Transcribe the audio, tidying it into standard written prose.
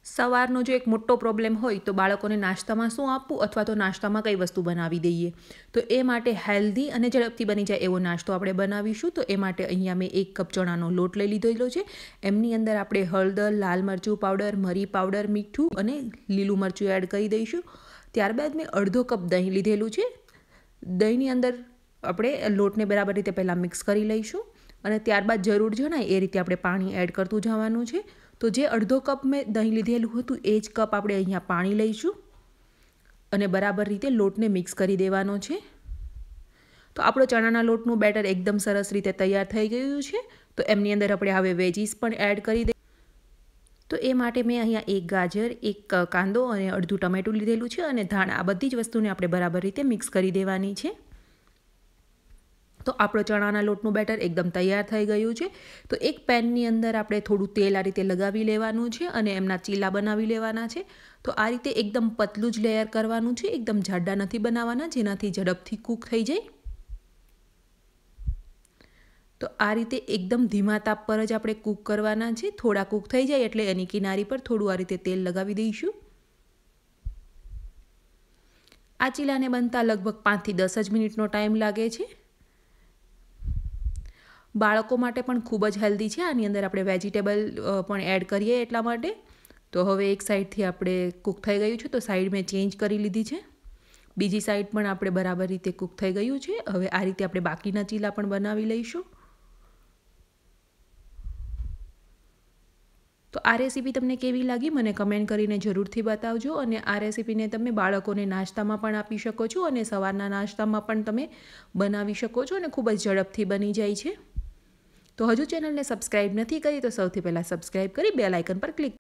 સવારનો જો એક મોટો પ્રોબ્લેમ હોય તો બાળકોને નાસ્તામાં શું આપવું અથવા તો નાસ્તામાં કઈ વસ્તુ બનાવી દઈએ, તો એ માટે હેલ્ધી અને ઝડપથી બની જાય એવો નાસ્તો આપણે બનાવીશું. તો એ માટે અહીંયા મેં 1 કપ ચણાનો લોટ લઈ લીધેલો છે. એમની અંદર આપણે હળદર, લાલ મરચું પાવડર, મરી પાવડર, મીઠું અને લીલું મરચું એડ કરી દઈશું. ત્યારબાદ મેં અડધો કપ દહીં લીધેલું છે. દહીંની અંદર આપણે લોટને બરાબર રીતે પહેલાં મિક્સ કરી લઈશું અને ત્યારબાદ જરૂર જણાય એ રીતે આપણે પાણી એડ કરતું જવાનું છે. તો જે અડધો કપ મેં દહીં લીધેલું હતું એ જ કપ આપણે અહીંયા પાણી લઈશું અને બરાબર રીતે લોટને મિક્સ કરી દેવાનો છે. તો આપણો ચણાના લોટનું બેટર એકદમ સરસ રીતે તૈયાર થઈ ગયું છે. તો એમની અંદર આપણે હવે વેજીસ પણ એડ કરી દઈએ. તો એ માટે મેં અહીંયા 1 ગાજર, 1 કાંદો અને અડધું ટમેટું લીધેલું છે અને ધાણા, આ બધી જ વસ્તુને આપણે બરાબર રીતે મિક્સ કરી દેવાની છે. તો આપણો ચણાના લોટનું બેટર એકદમ તૈયાર થઈ ગયું છે. તો એક પેનની અંદર આપણે થોડું તેલ આ રીતે લગાવી લેવાનું છે અને એમના ચીલા બનાવી લેવાના છે. તો આ રીતે એકદમ પતલું જ લેયર કરવાનું છે, એકદમ જાડા નથી બનાવવાના, જેનાથી ઝડપથી કૂક થઈ જાય. તો આ રીતે એકદમ ધીમા તાપ પર જ આપણે કૂક કરવાના છે. થોડા કૂક થઈ જાય એટલે એની કિનારી પર થોડું આ રીતે તેલ લગાવી દઈશું. આ ચીલાને બનતા લગભગ 5 થી 10 જ મિનિટનો ટાઈમ લાગે છે. બાળકો માટે પણ ખૂબ જ હેલ્ધી છે. આની અંદર આપણે વેજીટેબલ પણ એડ કરીએ એટલા માટે. તો હવે એક સાઈડથી આપણે કૂક થઈ ગયું છે તો સાઈડ મેં ચેન્જ કરી લીધી છે. બીજી સાઈડ પણ આપણે બરાબર રીતે કૂક થઈ ગયું છે. હવે આ રીતે આપણે બાકીના ચીલા પણ બનાવી લઈશું. તો આ રેસીપી તમને કેવી લાગી મને કમેન્ટ કરીને જરૂરથી બતાવજો અને આ રેસીપીને તમે બાળકોને નાસ્તામાં પણ આપી શકો છો અને સવારના નાસ્તામાં પણ તમે બનાવી શકો છો અને ખૂબ જ ઝડપથી બની જાય છે. તો હજુ ચેનલને સબસ્ક્રાઇબ નથી કરી તો સૌથી પહેલાં સબસ્ક્રાઇબ કરી બેલ આઇકન પર ક્લિક